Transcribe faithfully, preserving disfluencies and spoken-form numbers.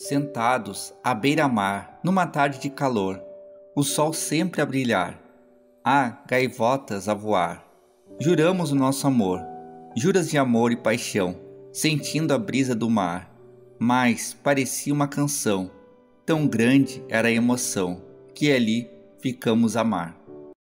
Sentados à beira-mar, numa tarde de calor, o sol sempre a brilhar, há gaivotas a voar. Juramos o nosso amor, juras de amor e paixão, sentindo a brisa do mar. Mas parecia uma canção, tão grande era a emoção, que ali ficamos a amar.